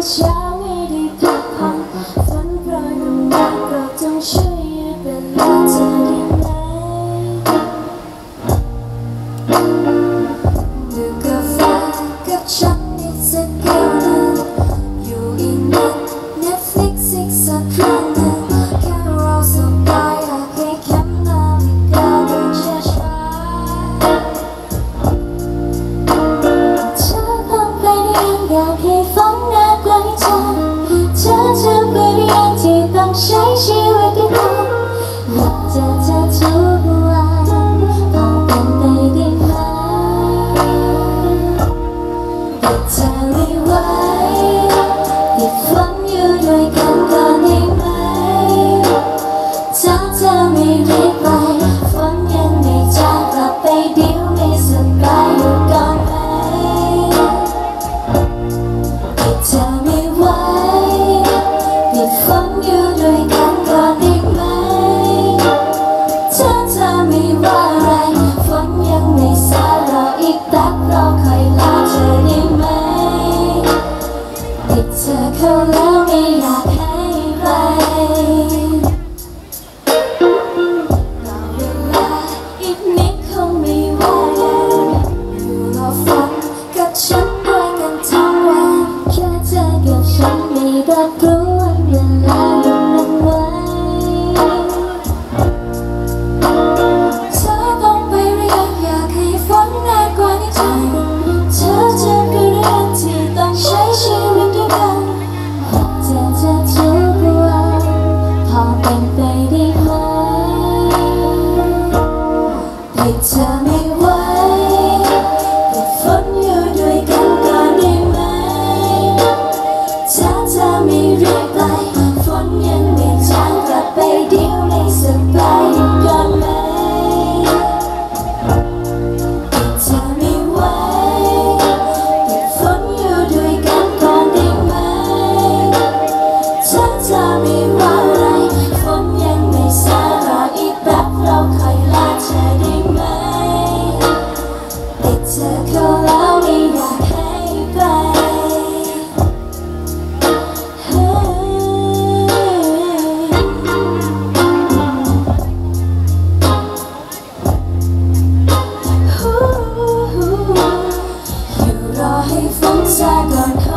เช้าไม่ได้พักผ่อนฝนโปรยลงมาโปรดจงช่วยยืดเวลาเธอได้ไหมดื่มกาแฟกับฉันอีกสักแก้วหนึ่งอยู่อีกนิด Netflix อีกสักครั้งหนึ่งแค่เราสบายอยากให้แคมป์นาฬิกาเดินช้าๆเธอคงไปเรียนอยากให้ฝันนานกว่านี้เธอจะไปเรียนที่ต้องใช้ชีวิตด้วยกันอยากเจอเธอทุกวันพอเป็นไปได้ไหมแต่เธอไม่ไหวติดฝันอยู่ด้วยกันก่อนได้ไหมถ้าเธอไม่รีบไปฝนยังไม่จางกลับไปเดี๋ยวไม่สบายอยู่ก่อนไหมแต่เธอไม่ไหวติดฝันอยู่ด้วยกันก่อนได้ไหมถ้าเธอไม่ว่าอะไรฝนยังไม่สายรออีกแป๊บรอคอยลาเธอได้ไหมติดเธอเข้าแล้วไม่อยากให้ไปต่อเวลาอีกนิดคงไม่ไหวอยู่รอฝันกับฉันด้วยกันทั้งวันแค่เธอกับฉันไม่รับรู้วันเวลาลงนั้นไว้เธอต้องไปเรียนอยากให้ฝนนานกว่านี้เธอจะไปเรียนที่ต้องใช้ชีวิตด้วยกันเจอเธอทุกวันพอเป็นไปได้ไหมให้เธอไม่ไหวติดฝนอยู่ด้วยกันก่อนได้ไหมถ้าเธอไม่รีบไปฝนยังไม่จางกลับไปเดี๋ยวไม่สบายอยู่ก่อนไหมให้เธอไม่ไหวติดฝนอยู่ด้วยกันก่อนได้ไหมถ้าเธอไม่ว่าอะไรฝนยังไม่สายรออีกแป๊บเราคอยลาเธอได้ไหมติดเธอเข้าแล้วไม่อยากให้ไปอยู่รอให้ฝนซาก่อน